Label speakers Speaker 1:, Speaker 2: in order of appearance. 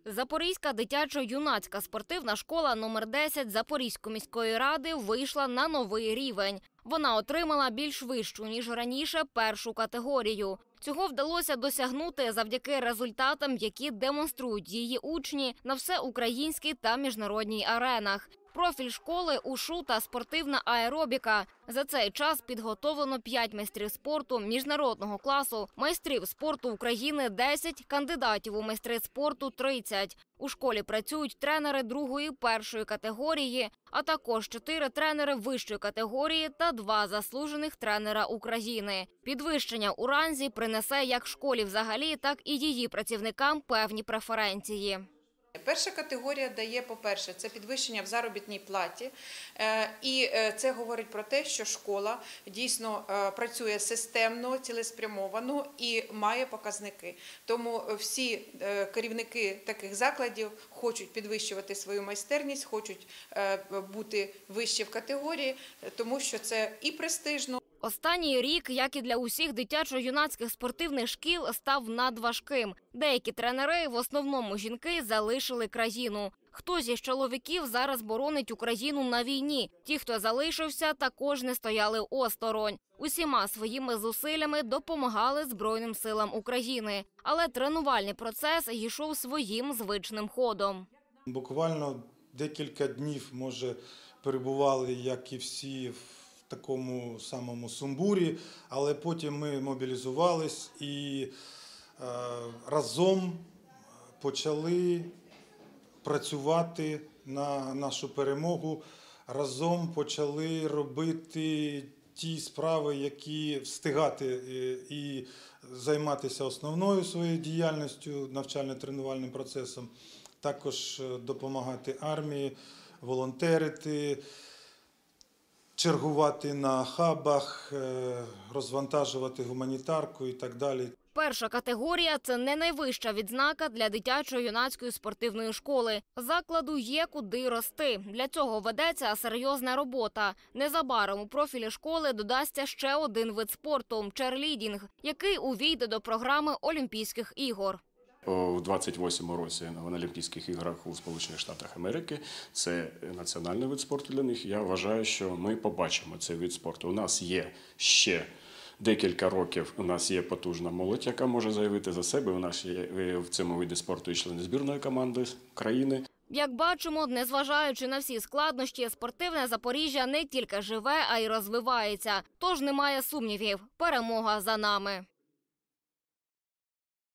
Speaker 1: Запорізька дитячо-юнацька спортивна школа номер 10 Запорізької міської ради вийшла на новий рівень. Вона отримала більш вищу, ніж раніше, першу категорію. Цього вдалося досягнути завдяки результатам, які демонструють її учні на всеукраїнській та міжнародній аренах. Профіль школи – ушу та спортивна аеробіка. За цей час підготовлено 5 майстрів спорту міжнародного класу, майстрів спорту України – 10, кандидатів у майстри спорту – 30. У школі працюють тренери другої, першої категорії, а також 4 тренери вищої категорії та 2 заслужених тренера України. Підвищення у ранзі принесе як школі взагалі, так і її працівникам певні преференції.
Speaker 2: Перша категорія дає, по-перше, це підвищення в заробітній платі, і це говорить про те, що школа дійсно працює системно, цілеспрямовано і має показники. Тому всі керівники таких закладів хочуть підвищувати свою майстерність, хочуть бути вище в категорії, тому що це і престижно.
Speaker 1: Останній рік, як і для усіх дитячо-юнацьких спортивних шкіл, став надважким. Деякі тренери, в основному жінки, залишили країну. Хтось із чоловіків зараз боронить Україну на війні. Ті, хто залишився, також не стояли осторонь. Усіма своїми зусиллями допомагали Збройним силам України. Але тренувальний процес йшов своїм звичним ходом.
Speaker 3: Буквально декілька днів, може, перебували, як і всі, в такому самому сумбурі, але потім ми мобілізувались і разом почали працювати на нашу перемогу, разом почали робити ті справи, які встигати і займатися основною своєю діяльністю, навчально-тренувальним процесом, також допомагати армії, волонтерити, чергувати на хабах, розвантажувати гуманітарку і так далі.
Speaker 1: Перша категорія – це не найвища відзнака для дитячо-юнацької спортивної школи. Закладу є куди рости. Для цього ведеться серйозна робота. Незабаром у профілі школи додасться ще один вид спорту – черлідінг, який увійде до програми Олімпійських ігор.
Speaker 4: У 28-му році на Олімпійських іграх у Сполучених Штатах Америки це національний вид спорту для них. Я вважаю, що ми побачимо цей вид спорту. У нас є ще декілька років, у нас є потужна молодь, яка може заявити за себе. У нас є в цьому виді спорту і члени збірної команди країни.
Speaker 1: Як бачимо, незважаючи на всі складнощі, спортивне Запоріжжя не тільки живе, а й розвивається. Тож немає сумнівів – перемога за нами.